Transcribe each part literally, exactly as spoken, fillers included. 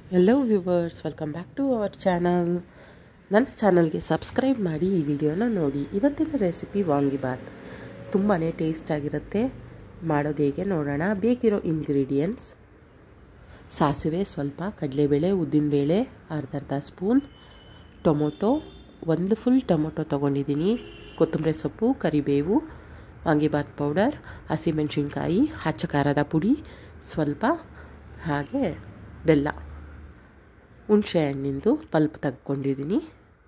Hello viewers, welcome back to our channel. ನನ್ನ ಚಾನಲ್ಗೆ subscribe ಮಾಡಿ ಈ ವಿಡಿಯೋನ ನೋಡಿ. ಇವತ್ತಿನ ರೆಸಿಪಿ ವಾಂಗಿಬಾತ್ ತುಂಬಾ ಟೇಸ್ಟಾಗಿರುತ್ತೆ. ಮಾಡೋದು ಹೇಗೆ ನೋಡೋಣ. ಬೇಕಿರೋ ಇಂಗ್ರೀಡಿಯೆಂಟ್ಸ್: ಸಾಸಿವೆ ಸ್ವಲ್ಪ, ಕಡಲೆಬೇಳೆ, ಉದ್ದಿನಬೇಳೆ ಅರ್ಧ ಅರ್ಧ ಸ್ಪೂನ್, ಟೊಮೊಟೊ ಒಂದು ಫುಲ್ ಟೊಮೊಟೊ ತೊಗೊಂಡಿದ್ದೀನಿ, ಕೊತ್ತಂಬರಿ ಸೊಪ್ಪು, ಕರಿಬೇವು, ವಾಂಗಿಬಾತ್ ಪೌಡರ್, ಹಸಿಮೆಣಸಿನ್ಕಾಯಿ, ಅಚ್ಚ ಖಾರದ ಪುಡಿ ಸ್ವಲ್ಪ, ಹಾಗೆ ಬೆಲ್ಲ, ಹುಣಸೆ ಹಣ್ಣಿಂದು ಪಲ್ಪ್ ತೆಗ್ಕೊಂಡಿದ್ದೀನಿ.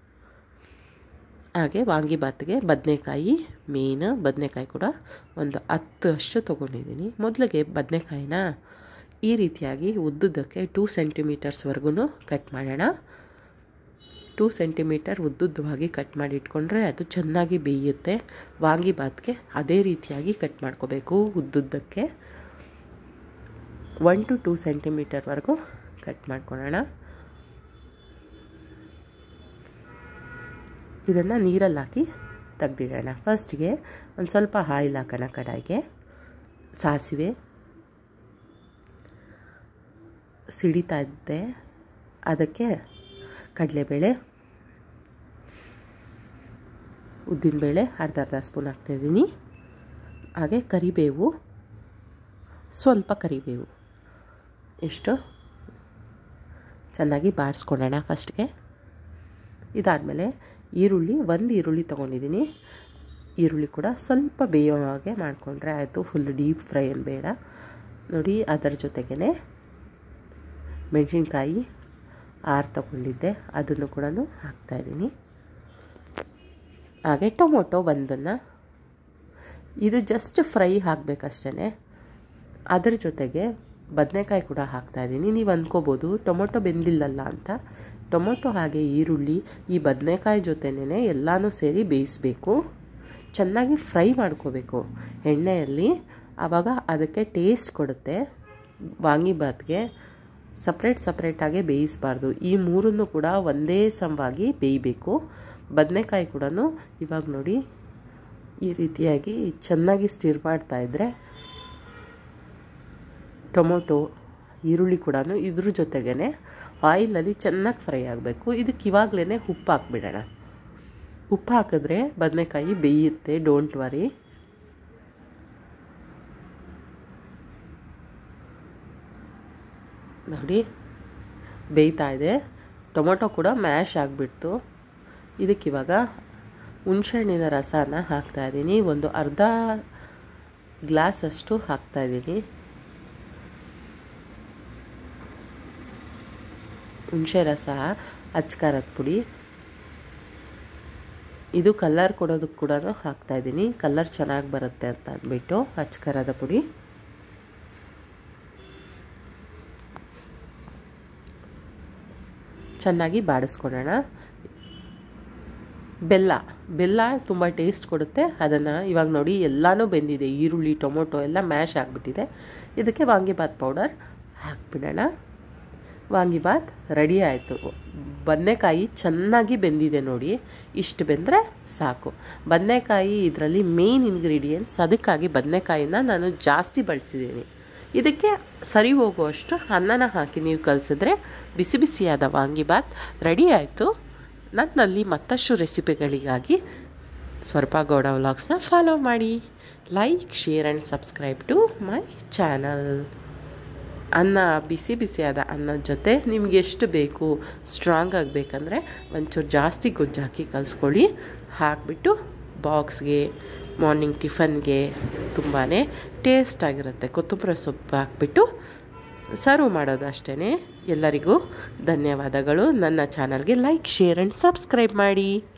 ಹಾಗೆ ವಾಂಗಿಬಾತ್ಗೆ ಬದನೆಕಾಯಿ ಮೇನ್, ಬದನೆಕಾಯಿ ಕೂಡ ಒಂದು ಹತ್ತು ಅಷ್ಟು ತೊಗೊಂಡಿದ್ದೀನಿ. ಮೊದಲಿಗೆ ಬದನೆಕಾಯಿನ ಈ ರೀತಿಯಾಗಿ ಉದ್ದುದ್ದಕ್ಕೆ ಟೂ ಸೆಂಟಿಮೀಟರ್ಸ್ವರೆಗೂ ಕಟ್ ಮಾಡೋಣ. ಟೂ ಸೆಂಟಿಮೀಟರ್ ಉದ್ದುದ್ದವಾಗಿ ಕಟ್ ಮಾಡಿ ಇಟ್ಕೊಂಡ್ರೆ ಅದು ಚೆನ್ನಾಗಿ ಬೇಯುತ್ತೆ. ವಾಂಗಿಬಾತ್ಗೆ ಅದೇ ರೀತಿಯಾಗಿ ಕಟ್ ಮಾಡ್ಕೋಬೇಕು. ಉದ್ದುದ್ದಕ್ಕೆ ಒನ್ ಟು ಟೂ ಸೆಂಟಿಮೀಟರ್ವರೆಗೂ ಕಟ್ ಮಾಡ್ಕೊಳ್ಳೋಣ. ಇದನ್ನು ನೀರಲ್ಲಿ ಹಾಕಿ ತೆಗ್ದಿಡೋಣ. ಫಸ್ಟ್ಗೆ ಒಂದು ಸ್ವಲ್ಪ ಆಯಿಲ್ ಹಾಕೋಣ ಕಡಾಯಿಗೆ. ಸಾಸಿವೆ ಸಿಡಿತಾ ಇದ್ದೆ, ಅದಕ್ಕೆ ಕಡಲೆಬೇಳೆ, ಉದ್ದಿನಬೇಳೆ ಅರ್ಧ ಅರ್ಧ ಸ್ಪೂನ್ ಹಾಕ್ತಾಯಿದ್ದೀನಿ. ಹಾಗೆ ಕರಿಬೇವು ಸ್ವಲ್ಪ, ಕರಿಬೇವು ಇಷ್ಟು ಚೆನ್ನಾಗಿ ಬಾಡಿಸ್ಕೊಳ್ಳೋಣ ಫಸ್ಟ್ಗೆ. ಇದಾದಮೇಲೆ ಈರುಳ್ಳಿ ಒಂದು ಈರುಳ್ಳಿ ತೊಗೊಂಡಿದ್ದೀನಿ. ಈರುಳ್ಳಿ ಕೂಡ ಸ್ವಲ್ಪ ಬೇಯೋ ಹಾಗೆ ಮಾಡಿಕೊಂಡ್ರೆ ಆಯಿತು, ಫುಲ್ ಡೀಪ್ ಫ್ರೈ ಏನು ಬೇಡ ನೋಡಿ. ಅದರ ಜೊತೆಗೇ ಮೆಣಸಿನ್ಕಾಯಿ ಆರು ತೊಗೊಂಡಿದ್ದೆ, ಅದನ್ನು ಕೂಡ ಹಾಕ್ತಾಯಿದ್ದೀನಿ. ಹಾಗೆ ಟೊಮೊಟೊ ಒಂದನ್ನು, ಇದು ಜಸ್ಟ್ ಫ್ರೈ ಹಾಕಬೇಕಷ್ಟೇ. ಅದರ ಜೊತೆಗೆ ಬದನೆಕಾಯಿ ಕೂಡ ಹಾಕ್ತಾಯಿದ್ದೀನಿ. ನೀವು ಅಂದ್ಕೋಬೋದು ಟೊಮೊಟೊ ಬೆಂದಿಲ್ಲಲ್ಲ ಅಂತ. ಟೊಮೊಟೊ ಹಾಗೆ ಈರುಳ್ಳಿ ಈ ಬದನೆಕಾಯಿ ಜೊತೆನೇ ಎಲ್ಲನೂ ಸೇರಿ ಬೇಯಿಸಬೇಕು. ಚೆನ್ನಾಗಿ ಫ್ರೈ ಮಾಡ್ಕೋಬೇಕು ಎಣ್ಣೆಯಲ್ಲಿ, ಆವಾಗ ಅದಕ್ಕೆ ಟೇಸ್ಟ್ ಕೊಡುತ್ತೆ. ವಾಂಗಿಬಾತ್ಗೆ ಸಪ್ರೇಟ್ ಸಪ್ರೇಟಾಗಿ ಬೇಯಿಸಬಾರ್ದು. ಈ ಮೂರನ್ನು ಕೂಡ ಒಂದೇ ಸಮವಾಗಿ ಬೇಯಬೇಕು. ಬದನೆಕಾಯಿ ಕೂಡ ಇವಾಗ ನೋಡಿ ಈ ರೀತಿಯಾಗಿ ಚೆನ್ನಾಗಿ ಸ್ಟಿರ್ ಮಾಡ್ತಾಯಿದ್ರೆ ಟೊಮೊಟೊ ಈರುಳ್ಳಿ ಕೂಡ ಇದ್ರ ಜೊತೆಗೇ ಆಯಿಲಲ್ಲಿ ಚೆನ್ನಾಗಿ ಫ್ರೈ ಆಗಬೇಕು. ಇದಕ್ಕೆ ಇವಾಗಲೇ ಉಪ್ಪು ಹಾಕ್ಬಿಡೋಣ. ಉಪ್ಪು ಹಾಕಿದ್ರೆ ಬದನೆಕಾಯಿ ಬೇಯುತ್ತೆ, ಡೋಂಟ್ ವರಿ. ನೋಡಿ ಬೇಯ್ತಾ ಇದೆ. ಟೊಮೊಟೊ ಕೂಡ ಮ್ಯಾಶ್ ಆಗಿಬಿಡ್ತು. ಇದಕ್ಕಿವಾಗ ಹುಣಸೆಹಣ್ಣಿನ ರಸನ ಹಾಕ್ತಾಯಿದ್ದೀನಿ. ಒಂದು ಅರ್ಧ ಗ್ಲಾಸಷ್ಟು ಹಾಕ್ತಾಯಿದ್ದೀನಿ. ಹುಣಸೆ ರಸ, ಅಚ್ಚ ಖಾರದ ಪುಡಿ, ಇದು ಕಲರ್ ಕೊಡೋದಕ್ಕೆ ಕೂಡ ಹಾಕ್ತಾಯಿದ್ದೀನಿ. ಕಲರ್ ಚೆನ್ನಾಗಿ ಬರುತ್ತೆ ಅಂತ ಅಂದ್ಬಿಟ್ಟು ಅಚ್ಚ ಖಾರದ ಪುಡಿ. ಚೆನ್ನಾಗಿ ಬಾಡಿಸ್ಕೊಳ್ಳೋಣ. ಬೆಲ್ಲ ಬೆಲ್ಲ ತುಂಬ ಟೇಸ್ಟ್ ಕೊಡುತ್ತೆ. ಅದನ್ನು ಇವಾಗ ನೋಡಿ ಎಲ್ಲನೂ ಬೆಂದಿದೆ, ಈರುಳ್ಳಿ ಟೊಮೊಟೊ ಎಲ್ಲ ಮ್ಯಾಶ್ ಆಗಿಬಿಟ್ಟಿದೆ. ಇದಕ್ಕೆ ವಾಂಗಿಬಾತ್ ಪೌಡರ್ ಹಾಕ್ಬಿಡೋಣ. ವಾಂಗಿಬಾತ್ ರೆಡಿ ಆಯಿತು. ಬದನೆಕಾಯಿ ಚೆನ್ನಾಗಿ ಬೆಂದಿದೆ ನೋಡಿ, ಇಷ್ಟು ಬೆಂದರೆ ಸಾಕು. ಬದನೆಕಾಯಿ ಇದರಲ್ಲಿ ಮೇನ್ ಇಂಗ್ರೀಡಿಯೆಂಟ್ಸ್, ಅದಕ್ಕಾಗಿ ಬದನೆಕಾಯಿನ ನಾನು ಜಾಸ್ತಿ ಬಳಸಿದ್ದೀನಿ. ಇದಕ್ಕೆ ಸರಿ ಹೋಗುವಷ್ಟು ಅನ್ನನ ಹಾಕಿ ನೀವು ಕಲಿಸಿದ್ರೆ ಬಿಸಿ ಬಿಸಿಯಾದ ವಾಂಗಿಬಾತ್ ರೆಡಿ ಆಯಿತು. ನನ್ನಲ್ಲಿ ಮತ್ತಷ್ಟು ರೆಸಿಪಿಗಳಿಗಾಗಿ ಸ್ವರೂಪ ಗೌಡ ವ್ಲಾಗ್ಸ್ನ ಫಾಲೋ ಮಾಡಿ. Like, share and subscribe to my channel. ಅನ್ನ ಬಿಸಿ ಬಿಸಿಯಾದ ಅನ್ನದ ಜೊತೆ ನಿಮ್ಗೆ ಎಷ್ಟು ಬೇಕು, ಸ್ಟ್ರಾಂಗ್ ಆಗಬೇಕಂದ್ರೆ ಒಂಚೂರು ಜಾಸ್ತಿ ಗೊಜ್ಜು ಹಾಕಿ ಕಲಿಸ್ಕೊಳ್ಳಿ. ಹಾಕಿಬಿಟ್ಟು ಬಾಕ್ಸ್ಗೆ, ಮಾರ್ನಿಂಗ್ ಟಿಫನ್ಗೆ ತುಂಬಾ ಟೇಸ್ಟಾಗಿರುತ್ತೆ. ಕೊತ್ತಂಬರಿ ಸೊಪ್ಪು ಹಾಕ್ಬಿಟ್ಟು ಸರ್ವ್ ಮಾಡೋದು ಅಷ್ಟೇ. ಎಲ್ಲರಿಗೂ ಧನ್ಯವಾದಗಳು. ನನ್ನ ಚಾನಲ್ಗೆ ಲೈಕ್, ಶೇರ್ ಆ್ಯಂಡ್ ಸಬ್ಸ್ಕ್ರೈಬ್ ಮಾಡಿ.